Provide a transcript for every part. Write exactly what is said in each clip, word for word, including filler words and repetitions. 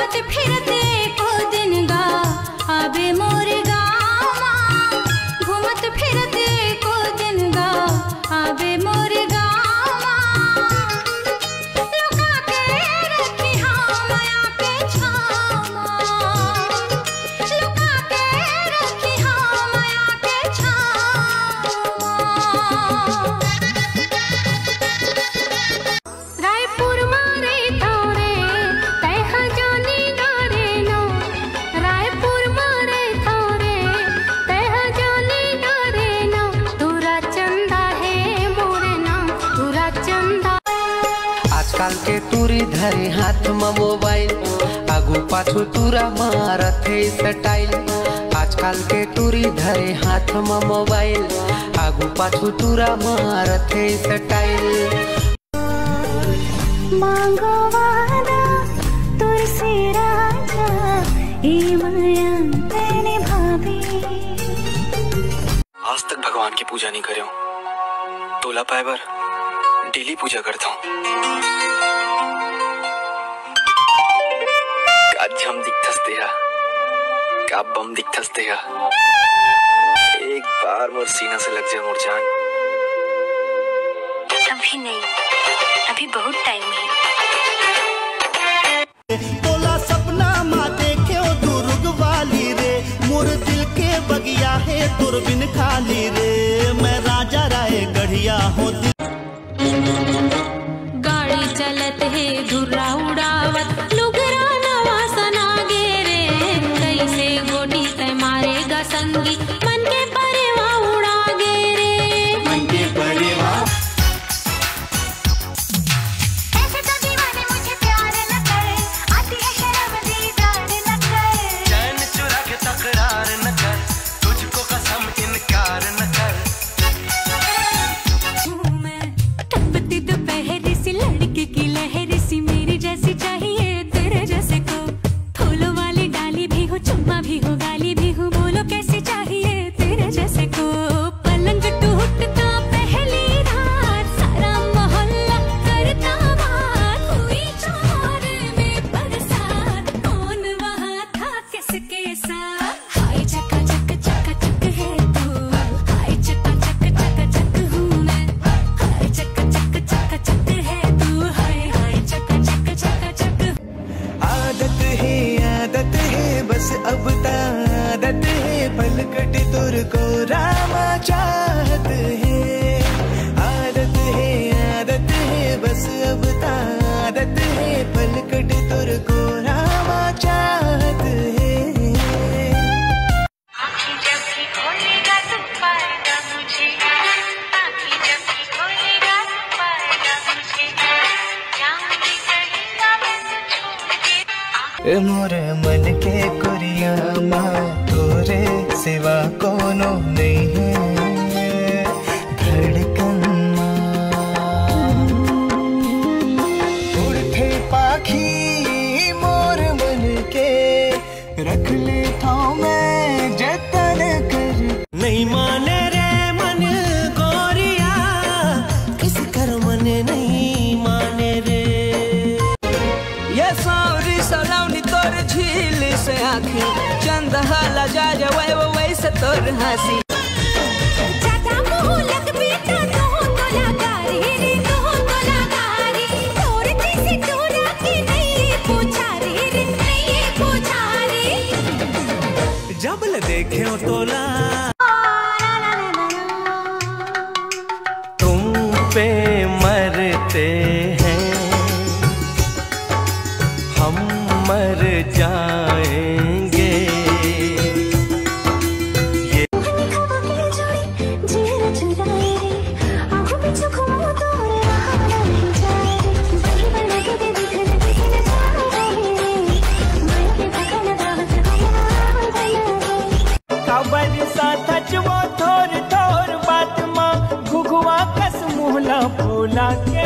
घूमत फिरते को दिन गा आबे मोर गामा, घूमत फिरते को दिन गा आबे मोर गामा। लुका के रखी हाँ माया के छामा, लुका के रखी हाँ माया के छामा। रायपुर मारे थारे तैहा जानी गारे नो, रायपुर मारे थारे तैहा जानी गारे नो। तुरा चंदा है मोरे नाम, तुरा चंदा। आजकल के टूरी धरे हाथ में मोबाइल, आगू पाछू तुरा मारत है स्टाइल। आजकल के टूरी धरे हाथ में मोबाइल, आगू पाछू तुरा मारत है स्टाइल। मांगो वादा तुझसे राजा, ये माया तेने भाभी। आज तक भगवान की पूजा नहीं करे हूँ, तोला पाइबर डेली पूजा करता हूँ। का झम दिखथस तेहा, का बम दिखथस तेहा। एक बार मोर सीना से लग जा मोर जान। अभी नहीं, अभी बहुत टाइम है। तोला सपना माँ देखे दुर्ग वाली रे, मोर दिल के बगिया है तुर बिन खाली रे। मैं राजा राय गढ़िया हूँ। गाड़ी चलत है धुर्रा उड़ावत, लुगरा नवा सना गे रे। कैसे गोटी तय मारेगा संगी, मन के परेवा उड़ा गे रे। मन के परेवा ऐसे तो दीवाने मुझे प्यार न करे, आती है शर्म दीदार न करे। चैन चुरा के तकरार न कर, तुझको कसम इनकार न कर। हूँ मैं तपती दोपहर सी लड़के की लहर सी, मेरी जैसी चाहिए तेरे जैसे को। फूलों वाली डाली भी हो, चुम्मा भी हो, गाली भी हो, बोलो कैसे चाहिए तेरे जैसे को। पलंग टूटता पहली रात, सारा मोहल्ला करता बात। हुई चोर में बरसात, कौन वहाँ था किसके साथ। हाय चका चक चका चक है तू, हाय चका चक चका चक हूँ मैं। हाय चका चक चका चक है तू, हाय हाय चका चक चका चक। आदत है आदत है बस अब आदत है, पलकट तुर को रामा चाहत है। आदत है आदत है बस अब आदत है, पलकट तुर को रामा चाहत है। आँखें जब भी खोलेगा तू पाएगा मुझे, आँखें जब भी खोलेगा तू पाएगा मुझे। जाऊंगी कहेगा मैं तो छोड़ के। ए मोरे मन के कुरिया माँ, तोरे सिवा कोनो नहीं है धड़कन माँ। उड़ते पाखी मोर मन के, रख लेता हूँ मैं जतन कर। नहीं माने रे मन गोरिया, किस कर मन नहीं माने रे। ये सावरी सलाउनी तोर झील से आँखें, चंद हाला जा जाए वो वैसे तोर हंसी। ज्यादा मुँह लग बेटा तो तो लगारी रे, तो तो लगारी। तोर जैसे टोरा की नहीं पूछा रे रे, नहीं पूछा रे। जब ल देखे हो तोला, तुम पे मरते हैं हम, मर जाएंगे। थोर थोर बात माँ घुघुआ कस मुहला फूला के।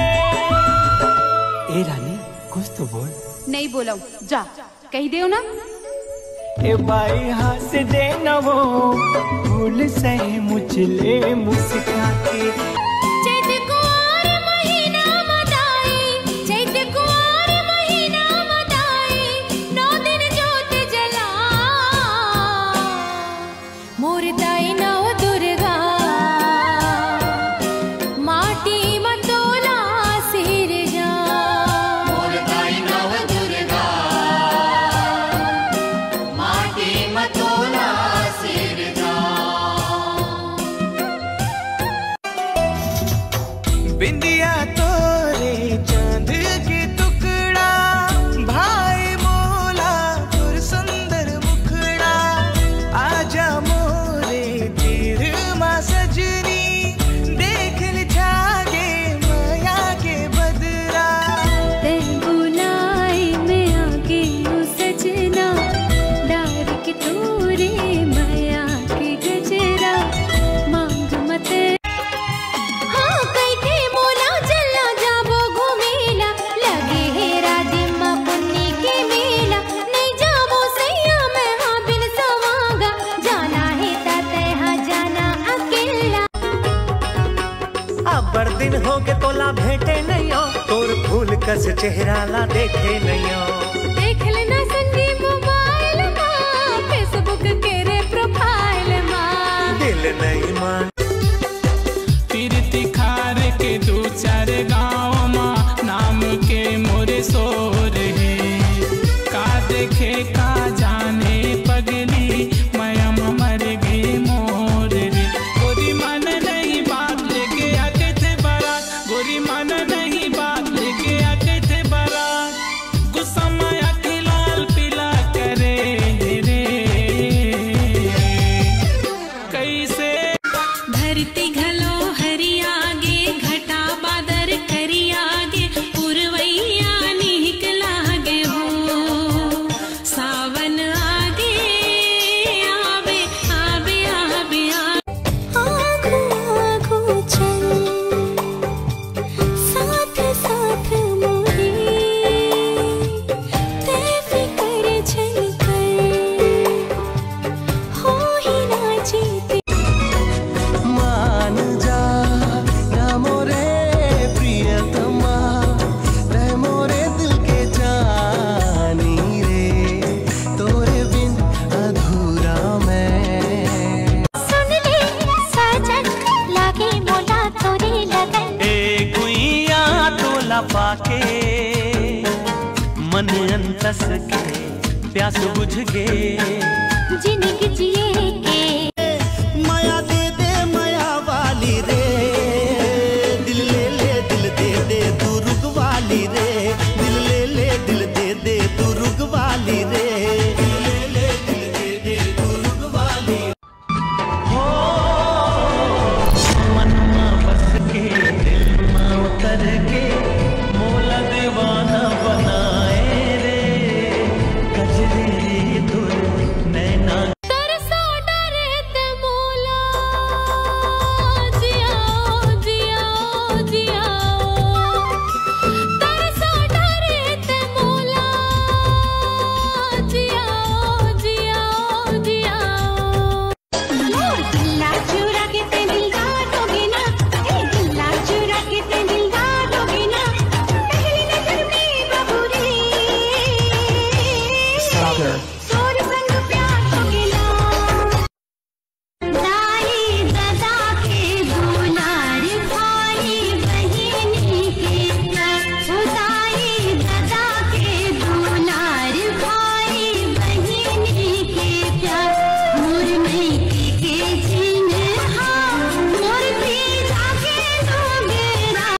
ए रानी कुछ तो बोल। नहीं बोला, जा कही दे ना। ए बाई हंस दे न वो भूल सही मुझले मुस्का के। चैत कुंवर महीना मदाई, चैत कुंवर महीना मदाई। दस चेहरा ला देखे नैया देख लेना संगी मोबाइल माँ फेसबुक के रे प्रोफाइल माँ दिल नहीं मान तीर्थ खार के दो चार गाँव माँ नाम के मोरे सोर है का देखे का जाने पगली मयम मर गई मोर रे गोरी मन नहीं बात लेके आके थे बारात गोरी मन नहीं बात लेके आके थे बारात गुस्सा माया के लाल पीला करे रे कैसे धरती घलो हरी आगे घटा बादर करी आगे पुरवैया निकला गे हो सावन आगे आवे आवे आवे आगो आगो चल साथ साथ मोहे ते फिकर चल कर हो ही ना जीते मान जा या मोरे प्रियतमा रह मोरे दिल के जानी रे तोरे बिन अधूरा मैं सुन ले साजन लागे मोला तोरे लगन ए गुइया टोला पाके मन अंतस के प्यास बुझ गे जिंदगी जिए के माया दे दे माया वाली रे दिल ले ले दिल दे दे तू रुक वाली रे दिल ले ले दिल दे दे तू रुक वाली रे दिल ले ले दिल दे दे तू रुक वाली हो मन में बस के दिल में उतर के मोला दीवाना बनाए रे गजरे धुर नैना तरसा डरे ते मोला जियाओ जियाओ जियाओ तरसा डरे ते मोला जियाओ जियाओ जियाओ दिल्ला चुरा के ते दिलदार होगे ना ए दिल्ला चुरा के ते दिलदार होगे ना पहली नजर में बाबू रे